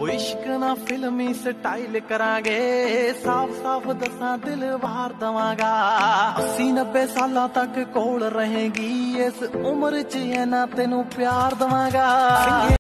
इश्क ना फिल्मी स्टाइल करांगे, साफ साफ दसा दिल वार दवांगा। 80-90 साल तक कोल रहेगी, इस उम्र च ना तेनू प्यार दवांगा।